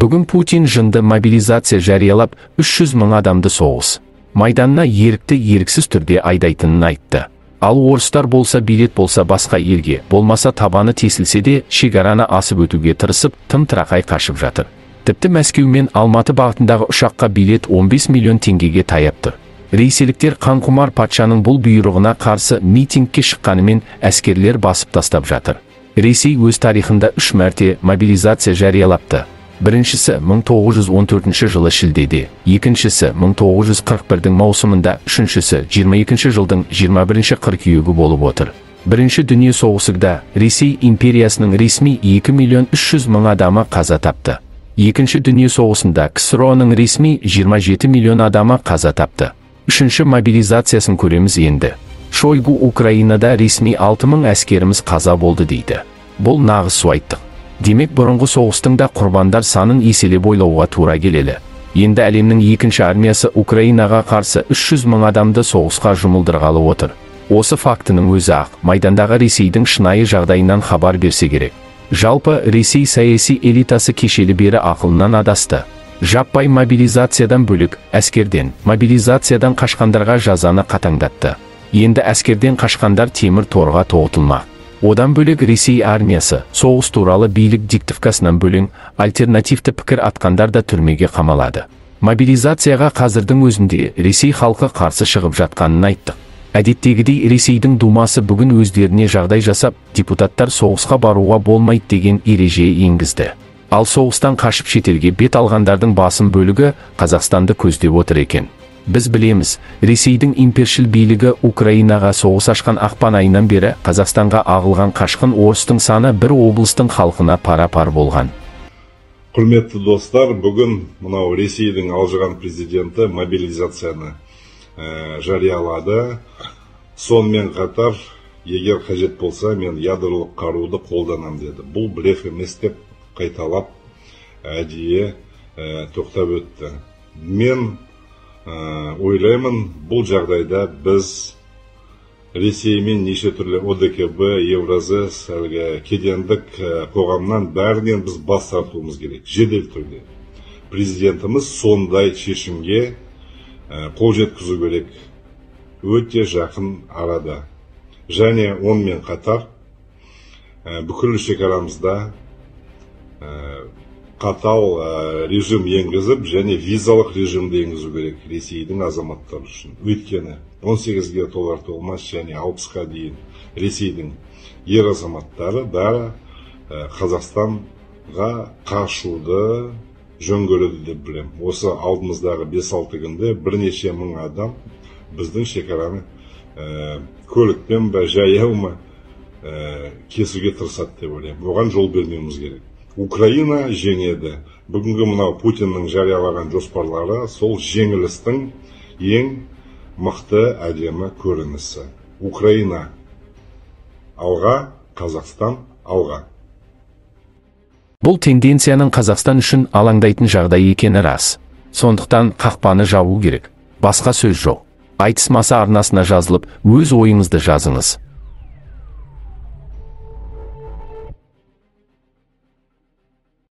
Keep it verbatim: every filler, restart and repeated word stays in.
Бүгін Путин жынды мобилизация жариялап, үш жүз мың адамды соғыс майданына ерікті еріксіз түрде айдайтынын айтты. Ал орыстар болса билет болса басқа елге, болмаса табаны тесілсе де шекараны асып өтуге тырысып, тым-тырақай қашып жатыр. Тіпті Мәскеу мен Алматы бағытындағы ұшаққа билет он бес миллион теңгеге таяп тұр. Ресейліктер қанқұмар патшаның бұл бұйрығына қарсы митингке шыққанымен әскерлер басып тастап жатыр. Ресей өз тарихында үш мәрте мобилизация жариялапты. Біріншісі мың тоғыз жүз он төртінші жылы шілдеде, екіншісі мың тоғыз жүз қырық бірдің маусымында, үшіншісі жиырма екінші жылдың жиырма бірінші қыркүйегі болып отыр. Бірінші дүние соғысында Ресей империясының ресми екі миллион үш жүз мың адамы қаза тапты. Екінші дүние соғысында КСРО-ның ресми жиырма жеті миллион адамы қаза тапты. Үшінші мобилизациясын көреміз енді. Шойгу Украинада ресми алты мың әскеріміз қаза болды дейді. Бұл нағыз суайттық. Демек бұрынғы соғыстың да құрбандар санын еселеп ойлауға тура келелі. Енді әлемнің екінші армиясы Украинаға қарсы үш жүз мың адамды соғысқа жұмылдырғалы отыр. Осы фактінің өзі ақ майдандағы Ресейдің шынайы жағдайынан хабар берсе керек. Жалпы Ресей саяси элитасы кешелі бері ақылынан адасты. Жаппай мобилизациядан бөлік, әскерден, мобилизациядан қашқандарға жазаны қатаңдатты. Енді әскерден қашқандар темір торға тоғытылмақ. Одан бөлек Ресей армиясы соғыс туралы билік диктовкасынан бөлін альтернативті пікір атқандар да түрмеге қамалады. Мобилизацияға қазірдің өзінде Ресей халқы қарсы шығып жатқанын айттық. Әдеттегідей Ресейдің думасы бүгін өздеріне жағдай жасап, депутаттар соғысқа баруға болмайды деген ереже енгізді. Ал соғыстан қашып шетелге бет алғандардың басым бөлігі Қазақстанды көздеп отыр екен. Біз білеміз, Ресейдің импершіл билігі Украинаға соғыс ашқан ақпан айынан бері Қазақстанға ағылған қашқын орыстың саны бір облыстың халқына пара-пар болған. Құрметті достар, бүгін мынау Ресейдің алжыған президенті мобилизацияны ә, жариялады. Сонымен қатар, егер қажет болса, мен ядролық қаруды қолданам деді. Бұл блеф емес деп қайталап, әдейі ә, тоқтап өтті. Мен ойлаймын, бұл жағдайда біз Ресеймен неше түрлі О Д К Б, Евразес, әлгі кедендік қоғамнан бәрінен біз бас тартуымыз керек, жедел түрде. Президентіміз сондай шешімге қол жеткізу керек, өте жақын арада. Және онымен қатар бүкіл шекарамызда қатал режим енгізіп, және визалық режимді енгізу керек Ресейдің азаматтары үшін. Өйткені он сегізге толар толмас және алпысқа дейін Ресейдің ер азаматтары бәрі Қазақстанға қашуды жөн көреді деп білем. Осы алдымыздағы бес алты күнде бірнеше мың адам біздің шекараны көлікпен бе, жаяу ма кесуге тырысады деп ойлаймын. Оған жол бермеуіміз керек. Украина жеңеді. Бүгінгі мынау Путиннің жариялаған жоспарлары сол жеңілістің ең мықты әдемі көрінісі. Украина алға, Қазақстан алға. Бұл тенденцияның Қазақстан үшін алаңдайтын жағдай екені рас. Сондықтан қақпаны жабу керек. Басқа сөз жоқ. Айтыс маса арнасына жазылып, өз ойыңызды жазыңыз.